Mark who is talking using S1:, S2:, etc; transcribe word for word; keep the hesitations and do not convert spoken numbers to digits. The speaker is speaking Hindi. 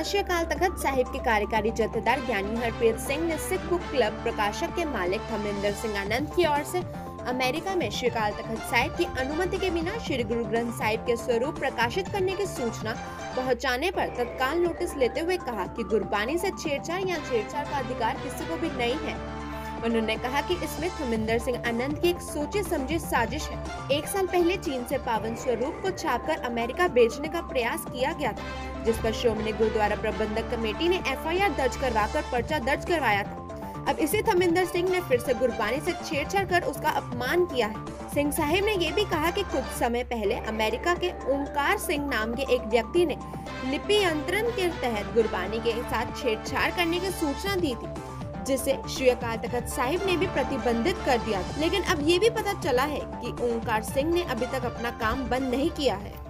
S1: आज श्री अकाल तख्त साहिब के कार्यकारी जत्थेदार ज्ञानी हरप्रीत सिंह ने सिख बुक क्लब प्रकाशक के मालिक थमिंदर सिंह आनंद की ओर से अमेरिका में श्री अकाल तख्त साहिब की अनुमति के बिना श्री गुरु ग्रंथ साहिब के स्वरूप प्रकाशित करने की सूचना पहुंचाने पर तत्काल नोटिस लेते हुए कहा कि गुरबानी से छेड़छाड़ या छेड़छाड़ का अधिकार किसी को भी नहीं है। उन्होंने कहा कि इसमें थमिंदर सिंह आनंद की एक सोची समझी साजिश है। एक साल पहले चीन से पावन स्वरूप को छापकर अमेरिका भेजने का प्रयास किया गया था, जिस पर श्रोमणी गुरुद्वारा प्रबंधक कमेटी ने एफ आई आर दर्ज करवाकर पर्चा दर्ज करवाया था। अब इसी थमिंदर सिंह ने फिर से गुरबानी से छेड़छाड़ कर उसका अपमान किया है। सिंह साहिब ने ये भी कहा कि कुछ समय पहले अमेरिका के ओंकार सिंह नाम के एक व्यक्ति ने लिपि यंत्रण के तहत गुरबानी के साथ छेड़छाड़ करने की सूचना दी थी, जिसे श्री अकाल तख्त साहिब ने भी प्रतिबंधित कर दिया था। लेकिन अब ये भी पता चला है कि ओंकार सिंह ने अभी तक अपना काम बंद नहीं किया है।